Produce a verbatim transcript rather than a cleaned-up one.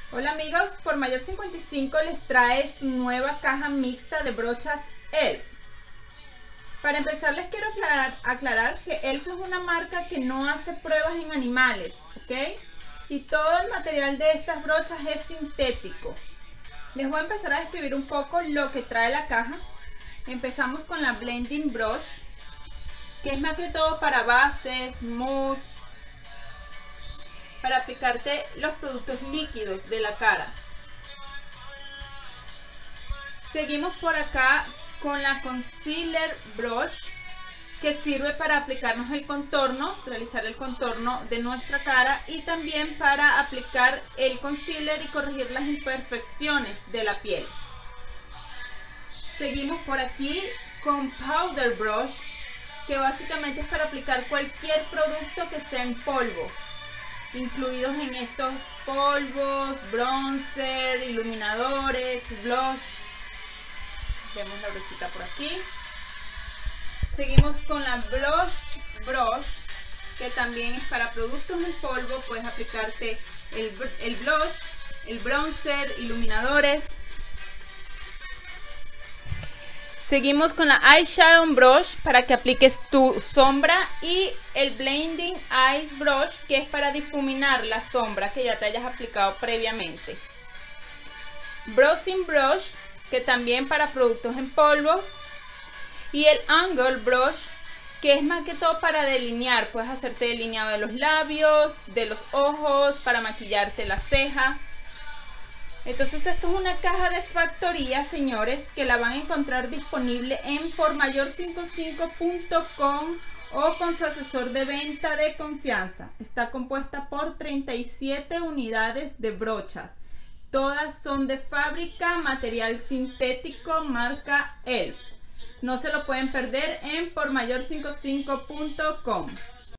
Hola amigos, por Mayor cincuenta y cinco les trae su nueva caja mixta de brochas Elf. Para empezar les quiero aclarar, aclarar que Elf es una marca que no hace pruebas en animales, ¿ok? Y todo el material de estas brochas es sintético. Les voy a empezar a describir un poco lo que trae la caja. Empezamos con la Blending Brush, que es más que todo para bases, mousse, para aplicarte los productos líquidos de la cara. Seguimos por acá con la Concealer Brush, que sirve para aplicarnos el contorno, realizar el contorno de nuestra cara y también para aplicar el concealer y corregir las imperfecciones de la piel. Seguimos por aquí con Powder Brush, que básicamente es para aplicar cualquier producto que sea en polvo, incluidos en estos polvos, bronzer, iluminadores, blush. Vemos la brochita por aquí. Seguimos con la Blush Brush, que también es para productos en polvo. Puedes aplicarte el, el blush, el bronzer, iluminadores. Seguimos con la Eyeshadow Brush para que apliques tu sombra y el Blending Eyes Brush, que es para difuminar la sombra que ya te hayas aplicado previamente. Bronzing Brush, que también para productos en polvos. Y el Angle Brush, que es más que todo para delinear. Puedes hacerte delineado de los labios, de los ojos, para maquillarte la ceja. Entonces esto es una caja de factoría, señores, que la van a encontrar disponible en por mayor cincuenta y cinco punto com o con su asesor de venta de confianza. Está compuesta por treinta y siete unidades de brochas. Todas son de fábrica, material sintético, marca Elf. No se lo pueden perder en por mayor cincuenta y cinco punto com.